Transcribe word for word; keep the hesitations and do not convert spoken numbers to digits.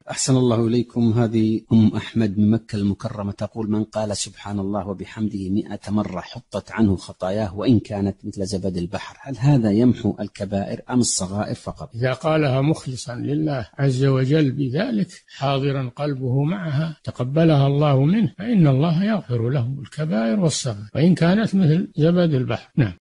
أحسن الله إليكم. هذه أم أحمد من مكة المكرمة تقول: من قال سبحان الله وبحمده مئة مرة حطت عنه خطاياه وإن كانت مثل زبد البحر، هل هذا يمحو الكبائر أم الصغائر فقط؟ إذا قالها مخلصا لله عز وجل بذلك حاضرا قلبه معها تقبلها الله منه، فإن الله يغفر له الكبائر والصغائر وإن كانت مثل زبد البحر. نعم.